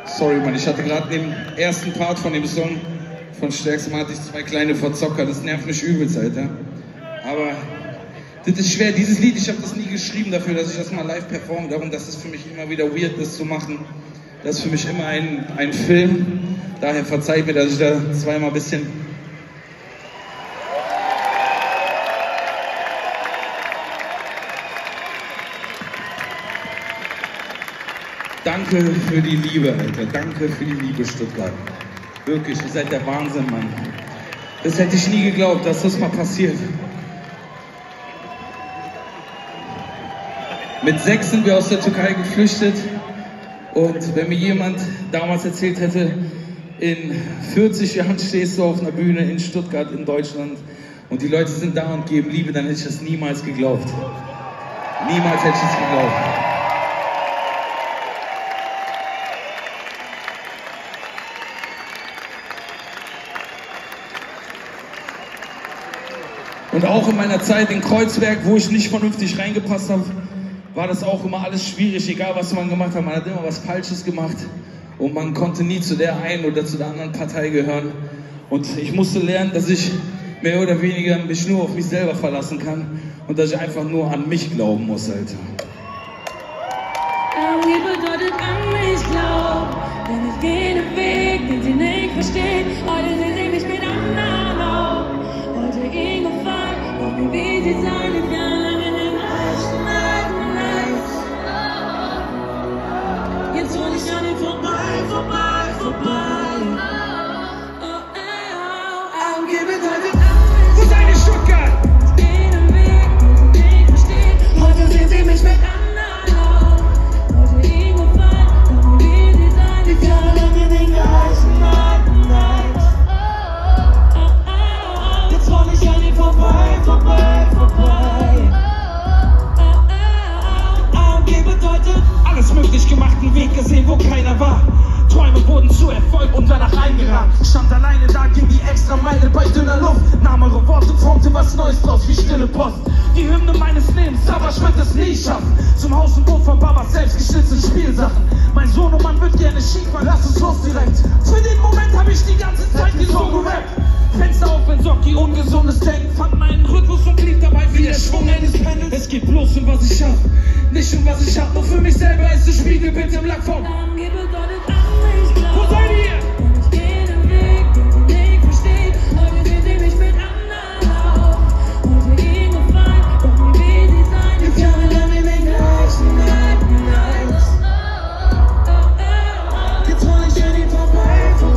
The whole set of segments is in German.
Sorry, Mann, ich hatte gerade den ersten Part von dem Song von Stärksam hatte ich 2 kleine Verzocker. Das nervt mich übelst, Alter. Aber das ist schwer. Dieses Lied, ich habe das nie geschrieben dafür, dass ich das mal live performe. Darum, dass es für mich immer wieder weird ist zu machen. Das ist für mich immer ein Film. Daher verzeiht mir, dass ich da zweimal ein bisschen... Danke für die Liebe, Alter. Danke für die Liebe, Stuttgart. Wirklich, ihr seid der Wahnsinn, Mann. Das hätte ich nie geglaubt, dass das mal passiert. Mit 6 sind wir aus der Türkei geflüchtet. Und wenn mir jemand damals erzählt hätte, in 40 Jahren stehst du auf einer Bühne in Stuttgart, in Deutschland, und die Leute sind da und geben Liebe, dann hätte ich das niemals geglaubt. Niemals hätte ich es geglaubt. Und auch in meiner Zeit in Kreuzberg, wo ich nicht vernünftig reingepasst habe, war das auch immer alles schwierig, egal was man gemacht hat. Man hat immer was Falsches gemacht und man konnte nie zu der einen oder zu der anderen Partei gehören. Und ich musste lernen, dass ich mehr oder weniger mich nur auf mich selber verlassen kann und dass ich einfach nur an mich glauben muss, Alter. Wie bedeutet an mich glauben, denn ich gehe den Weg, den sie nicht verstehen. Heute sehen sie mich mit anderen Augen. Heute hingefallen, und wie sie sein, ich ja lange in den Arsch. Nein. Jetzt hol ich an ihn vorbei. Wie bedeutet an mich. Wo seid ihr, Stuttgart? Ich gehe den Weg, den sie nicht verstehen. Heute sehen sie mich mit anderen Augen. Heute hingefallen, und wie sie sein, ich ja lange in den Arsch. Nein. Jetzt hol ich an ihn vorbei. AMG bedeutet alles möglich gemacht, einen Weg gesehen, wo keiner war. Träume wurden zu Erfolg und danach eingerahmt. Stand alleine da, ging die extra Meile bei dünner Luft. Nahm eure Worte, formte was Neues draus wie stille Post. Die Hymne meines Lebens, aber ich würde es nie schaffen. Zum Haus und Boot von Babas selbstgeschnitzte Spielsachen. Mein Sohn und Mann wird gerne Skifahren, lass uns los direkt. Für den Moment habe ich die ganze Zeit wie so gerappt. Fenster auf, wenn Socki ungesundes Denken. Fand meinen Rhythmus und blieb dabei wie der Schwung eines Pendels. Es geht bloß um was ich hab, nicht um was ich hab. Nur für mich selber ist das Spiegelbild im Lack von. AMG bedeutet an mich glauben. Wo seid ihr? Und ich gehe den Weg, den sie nicht verstehen. Heute sehen sie mich mit anderen Augen. Heute hingefallen, doch nie wie sie sein. Jetzt jahrelang in den gleichen Nights. Jetzt hol ich an ihn vorbei.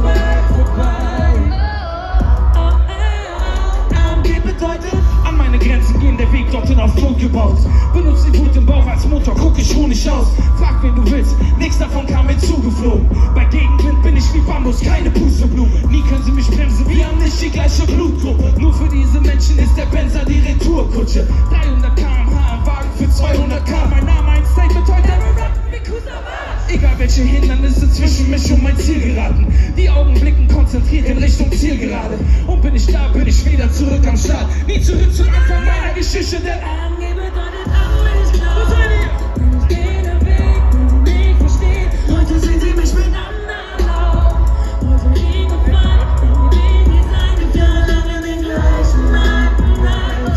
AMG bedeutet An meine Grenzen gehen, der Weg dorthin auf Druck gebaut. Benutzt die Wut im Bauch als Motor, guck ich ruhig aus. Frag wen du willst, nichts davon kam mir zugeflogen. Bei Gegenwind bin ich wie Bambus, keine Pusteblume. Nie können sie mich bremsen, wir haben nicht die gleiche Blutgruppe. Nur für diese Menschen ist der Benzer die Retourkutsche. 300 km/h im Wagen für 200 K. Mein Name ein Statement heute, egal welche Hindernisse zwischen mich und mein Ziel geraten. Die Augen blicken konzentriert in Richtung Zielgerade. Und bin ich da, bin ich wieder zurück am Start. Nie zurück zum Anfang meiner Geschichte, denn AMG bedeutet an mich glauben. wo seid ihr? Denn ich gehe den Weg, den sie nicht verstehen. Heute sehen sie mich mit anderen Augen. Heute hingefallen, doch nie wie sie sein. Ich jahrelang in den gleichen Nights.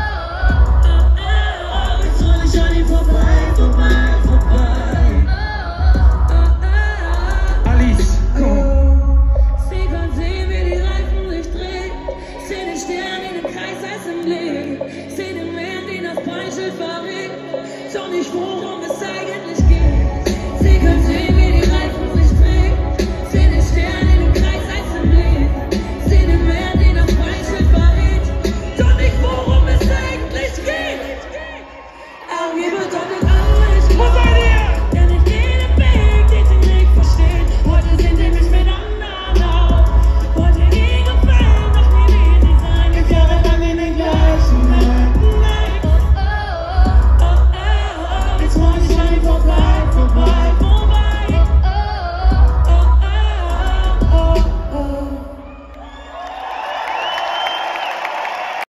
Jetzt hol ich an ihn vorbei. Alice, komm. Sie kann sehen, wie die Reifen sich drehen. Seh den Stern in dem Kreis als im Blick. Seh den Wind, den das Preisschild verrät. Doch nicht worum es eigentlich